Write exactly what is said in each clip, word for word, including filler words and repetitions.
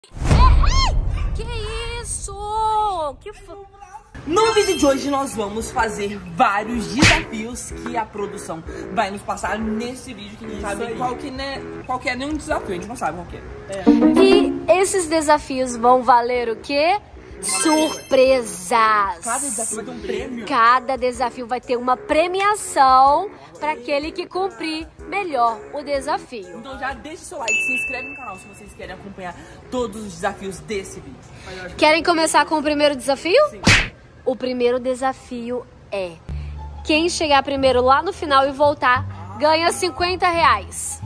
Que isso? Que fo... No vídeo de hoje nós vamos fazer vários desafios que a produção vai nos passar nesse vídeo, que a gente sabe qual que, né, qual que é nenhum desafio, a gente não sabe qual que é. é. E esses desafios vão valer o quê? Surpresas! Cada desafio vai ter um prêmio. Cada desafio vai ter uma premiação para aquele que cumprir melhor o desafio. Então já deixa o seu like, se inscreve no canal se vocês querem acompanhar todos os desafios desse vídeo. Querem começar com o primeiro desafio? Sim. O primeiro desafio é: quem chegar primeiro lá no final e voltar, ganha cinquenta reais.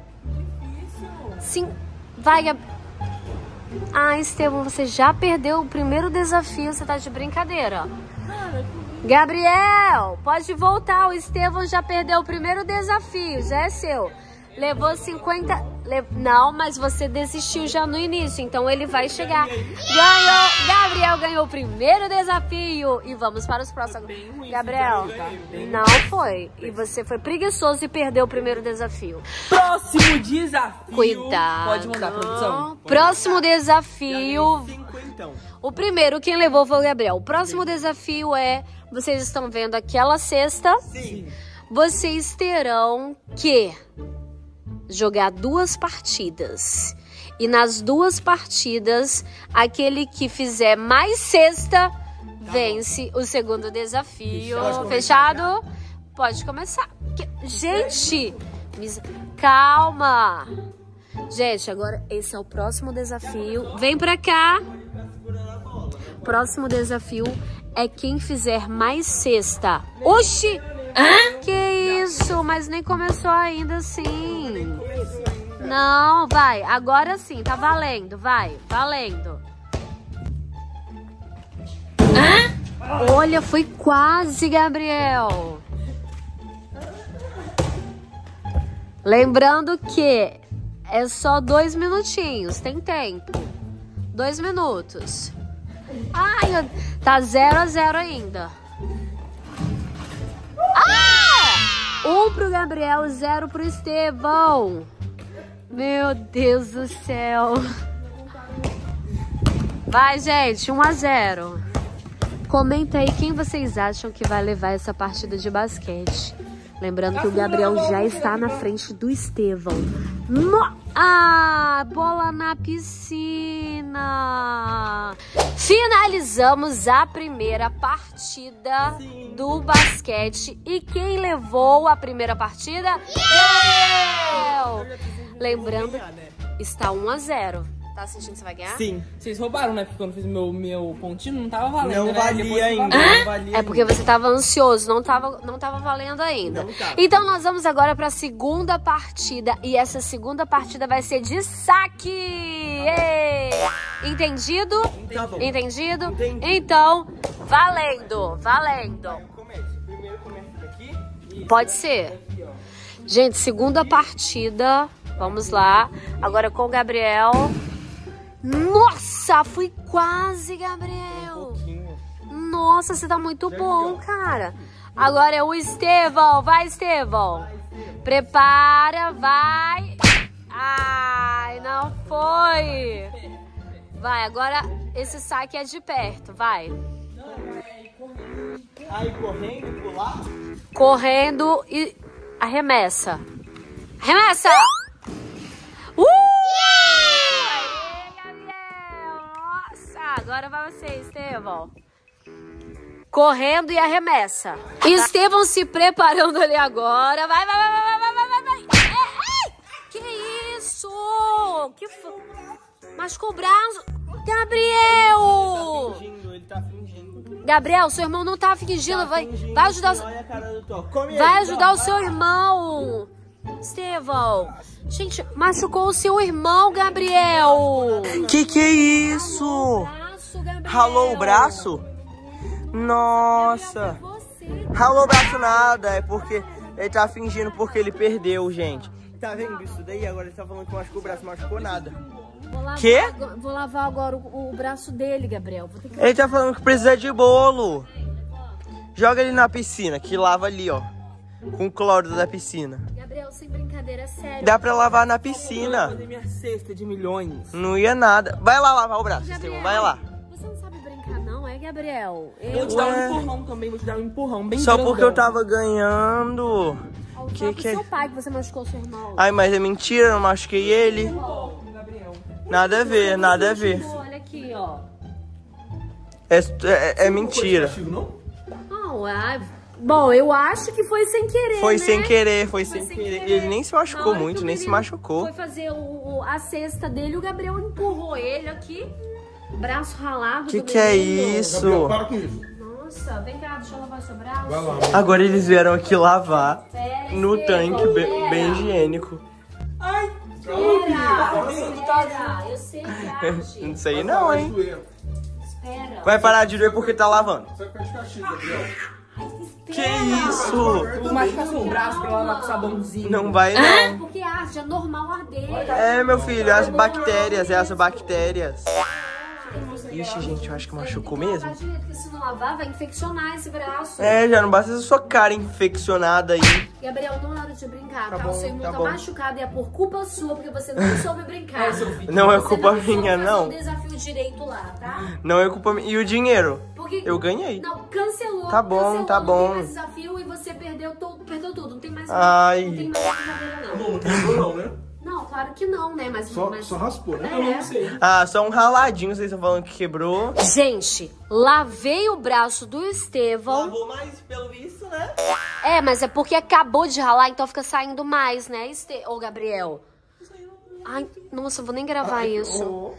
Sim, vai... Ah, Estevão, você já perdeu o primeiro desafio, você tá de brincadeira. Gabriel, pode voltar, o Estevão já perdeu o primeiro desafio, já é seu. Levou cinquenta... Le... Não, mas você desistiu já no início, então ele vai chegar. Ganhou! Gabriel ganhou o primeiro desafio. E vamos para os próximos. Gabriel, não foi. E você foi preguiçoso e perdeu o primeiro desafio. Próximo desafio. Cuidado. Pode mandar, produção. Próximo desafio. O primeiro, quem levou foi o Gabriel. O próximo desafio é... Vocês estão vendo aquela cesta? Sim. Vocês terão que... jogar duas partidas. E nas duas partidas, aquele que fizer mais cesta vence o segundo desafio. Pode Fechado? Pode começar. Que... Gente, mis... calma. Gente, agora esse é o próximo desafio. Vem pra cá. Próximo desafio é quem fizer mais cesta. Oxi! Hã? Que isso? Mas nem começou ainda assim. Não, vai. Agora sim, tá valendo. Vai, valendo. Hã? Olha, foi quase, Gabriel. Lembrando que é só dois minutinhos. Tem tempo. Dois minutos. Ai, tá zero a zero ainda. Ah! Um pro Gabriel, zero pro Estevão. Meu Deus do céu. Vai, gente, um a zero. Comenta aí quem vocês acham que vai levar essa partida de basquete. Lembrando que o Gabriel já está na frente do Estevão. No... Ah, bola na piscina. Finalizamos a primeira partida Sim. do basquete. E quem levou a primeira partida? Gabriel! Lembrando, está um a zero. Tá sentindo que você vai ganhar? Sim. Vocês roubaram, né? Porque quando eu fiz meu, meu pontinho não tava valendo, Não né? valia ainda. Ah? Não valia é porque ainda. você tava ansioso, não tava, não tava valendo ainda. Não tava. Então nós vamos agora pra segunda partida. E essa segunda partida vai ser de saque! Ei! Entendido? Tá bom. Entendido? Entendi. Então, valendo, valendo. Comece. Primeiro começa aqui. E Pode ser. aqui, ó. Gente, segunda partida. Vamos lá. Agora com o Gabriel. Nossa, fui quase, Gabriel. Um pouquinho. Nossa, você tá muito bom, cara. Agora é o Estevão. Vai, Estevão. Prepara, vai. Ai, não foi. Vai, agora esse saque é de perto, vai. Aí correndo e pular. Correndo e arremessa. Arremessa! Uh! Aê, Gabriel! Nossa, agora vai você, Estevão. Correndo e arremessa. Estevão se preparando ali agora. Vai, vai, vai, vai, vai, vai, vai, vai. Ai, ai! Que isso? Que f... Machucou o braço. Gabriel! Ele tá fingindo, ele tá fingindo. Gabriel, seu irmão não tá fingindo. Tá Vai, fingindo, vai ajudar, olha a cara do Tó. Come vai ele, ajudar Tó, o seu vai lá. irmão. Estevão. Gente, machucou o seu irmão, Gabriel. Que que é isso? Braço, Gabriel. Ralou o braço? Nossa. Ralou o braço nada, é porque ele tá fingindo porque ele perdeu, gente. Tá vendo isso daí? Agora ele tá falando que machucou o braço, machucou nada. Vou lavar, Quê? agora- Vou lavar agora o, o braço dele, Gabriel. Vou ter que... Ele tá falando que precisa de bolo. Joga ele na piscina, que lava ali, ó. Com o cloro da piscina. Gabriel, Gabriel, sem brincadeira, sério. Dá pra lavar na piscina. Vou fazer minha cesta de milhões. Não ia nada. Vai lá lavar o braço, Gabriel, Estevão, vai lá. Você não sabe brincar não, é, Gabriel? Eu vou te dar Ué. um empurrão também, vou te dar um empurrão bem Só grandão. porque eu tava ganhando. Ó, Que fala pro que é? seu pai que você machucou seu irmão. Ai, mas é mentira, eu não machuquei ele. Gabriel. Nada a ver, nada a ver. Olha aqui, ó. É, é, é mentira. Não? Não, é... Bom, eu acho que foi sem querer, Foi né? sem querer, foi sem sem querer. querer. Ele nem se Na machucou hora que muito, o nem se menino machucou. Foi fazer o, o- a cesta dele, o Gabriel empurrou ele aqui. Braço ralado Que do que é menino. isso? Gabriel, para com isso. Nossa, vem cá, deixa eu lavar seu braço. Vai lá. Agora eles vieram aqui lavar Pera, no Estevão, tanque bem, pera. bem higiênico. Ai, Espera, espera, eu sei que age. Não sei não, hein? Espera. Vai parar de doer porque tá lavando. Você vai ficar de castigo, Gabriel. Que isso? vou machucar seu braço pra lavar com sabãozinho. Não vai É não. porque arde, é normal arder. É, meu filho, as bactérias, é as bactérias. Ixi, gente, eu acho que machucou Tem que mesmo. lavar direito, porque se não lavar, vai infeccionar esse braço. É, já não basta essa sua cara infeccionada aí. Gabriel, não é hora de brincar, tá? Tá bom, o seu irmão tá tá, bom. machucado e é por culpa sua, porque você não soube brincar. Não é Você culpa não soube minha, fazer não. o desafio direito lá, tá? Não é culpa minha. E o dinheiro? Porque... Eu ganhei. Não, cancelou. Tá bom, cancelou, tá não bom. tem mais desafio e você perdeu, to... perdeu tudo. Não tem mais Ai. Não tem mais brincadeira, não. Não quebrou não, né? Não, claro que não, né? Mas... Só, mas... só raspou, né? É. Ah, só um raladinho, vocês estão falando que quebrou. Gente, lavei o braço do Estevão. Lavou mais, pelo visto, né? É, mas é porque acabou de ralar, então fica saindo mais, né, Este... Ô, Gabriel? Ai, nossa, eu vou nem gravar isso. Ô,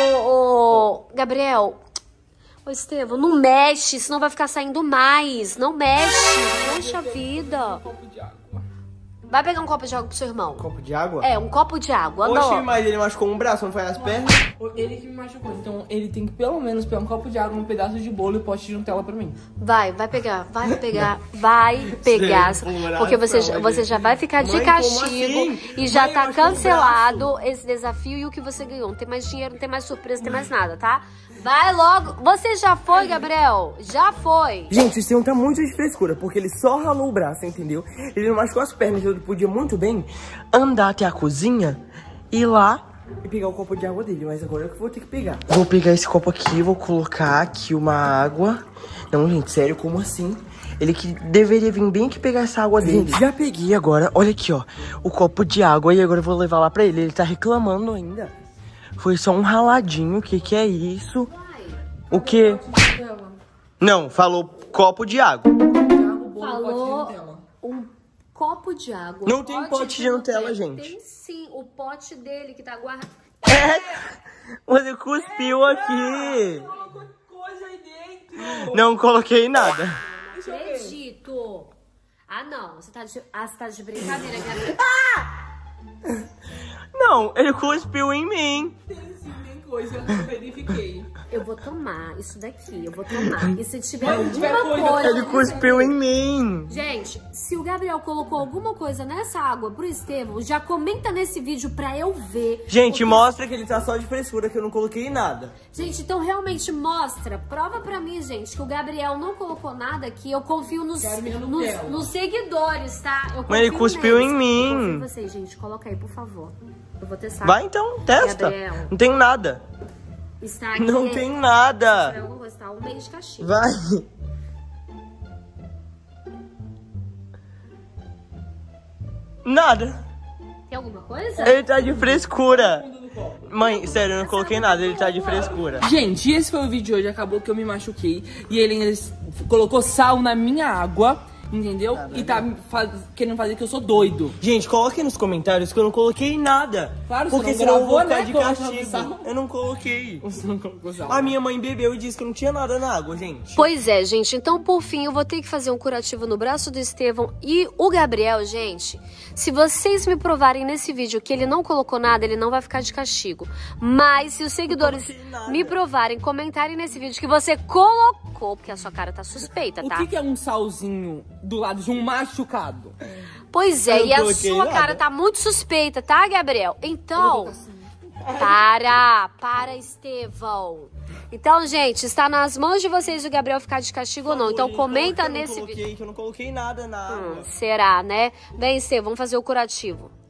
ô, Gabriel. Ô, Estevão, não mexe, senão vai ficar saindo mais. Não mexe. Poxa vida. Vai pegar um copo de água pro seu irmão. Copo de água? É, um copo de água. Oxe, Não. mas ele machucou um braço, não foi nas pernas? Ele que me machucou, então ele tem que pelo menos pegar um copo de água, um pedaço de bolo e pote de Nutella pra mim. Vai, vai pegar, vai pegar, vai pegar. Porque você, já- você já vai ficar de Mãe, como castigo assim? e já Mãe, tá machucou o cancelado esse desafio e o que você ganhou. Não tem mais dinheiro, não tem mais surpresa, não tem mais nada, tá? Vai logo. Você já foi, Gabriel? Já foi. Gente, o Estevão tá muito de frescura, porque ele só ralou o braço, entendeu? Ele não machucou as pernas, ele podia muito bem andar até a cozinha, ir lá e pegar o copo de água dele, mas agora eu que vou ter que pegar. Vou pegar esse copo aqui, vou colocar aqui uma água. Não, gente, sério, como assim? Ele que deveria vir bem aqui pegar essa água dele. Gente, já peguei agora, olha aqui, ó, o copo de água e agora eu vou levar lá pra ele. Ele tá reclamando ainda. Foi só um raladinho, o que que é isso? O que? Não, falou copo de água. Falou um copo de água. Não tem pote de Nutella, gente. Tem sim, o pote dele que tá guardado. É, você cuspiu aqui. Coisa aí dentro. Não coloquei nada. Acredito. Ah, não. Você tá de, ah, você tá de brincadeira, Gabriel. Não, ele cuspiu em mim. Tem sim, tem coisa, eu verifiquei. Eu vou tomar isso daqui, eu vou tomar. E se tiver Mas se alguma tiver coisa, coisa... Ele cuspiu em mim. Gente, se o Gabriel colocou alguma coisa nessa água pro Estevão, já comenta nesse vídeo pra eu ver. Gente, Porque- mostra que ele tá só de frescura, que eu não coloquei nada. Gente, então realmente mostra, prova pra mim, gente, que o Gabriel não colocou nada aqui. Eu confio nos, Quero minha nos, Nutella. nos seguidores, tá? Eu Mas ele confio cuspiu neles. em mim. Eu confio em vocês, gente. Coloca aí, por favor. Eu vou testar. Vai então, testa. Gabriel. Não tem nada. Está aqui. Não tem Se nada. tiver alguma coisa, tá? Um mês de castigo. Vai. Nada. Tem alguma coisa? Ele tá de frescura. Mãe, sério, eu não coloquei nada, ele tá de frescura. Gente, esse foi o vídeo de hoje. Acabou que eu me machuquei. E ele ainda colocou sal na minha água. Entendeu? E tá faz- querendo fazer que eu sou doido. Gente, coloquem nos comentários que eu não coloquei nada. Claro, você porque não senão eu vou gravou, ficar né, de colocando castigo. sal. Eu não coloquei. Você não colocou sal. A minha mãe bebeu e disse que não tinha nada na água, gente. Pois é, gente. Então, por fim, eu vou ter que fazer um curativo no braço do Estevão e o Gabriel, gente. Se vocês me provarem nesse vídeo que ele não colocou nada, ele não vai ficar de castigo. Mas se os seguidores coloquei nada. me provarem, comentarem nesse vídeo que você colocou, porque a sua cara tá suspeita, O tá? que, que é um salzinho do lado de um machucado? Pois é, Eu e a coloquei sua nada. cara tá muito suspeita, tá, Gabriel? Então, Para, para, Estevão. Então, gente, está nas mãos de vocês o Gabriel ficar de castigo ou não. Então, comenta nesse vídeo. Que eu não coloquei nada na água. Hum, será, né? Bem, Estevão, vamos fazer o curativo.